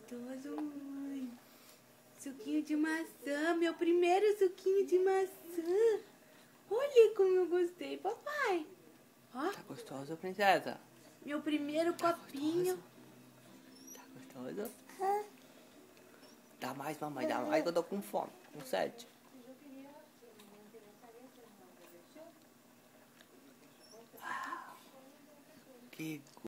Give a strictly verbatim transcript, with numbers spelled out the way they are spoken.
gostoso, mãe. Suquinho de maçã, meu primeiro suquinho de maçã. Olha como eu gostei, papai. Ó. Tá gostoso, princesa? Meu primeiro Tá copinho. Gostoso? Tá gostoso? É. Dá mais, mamãe, dá mais que eu tô com fome, com sede. Ah, que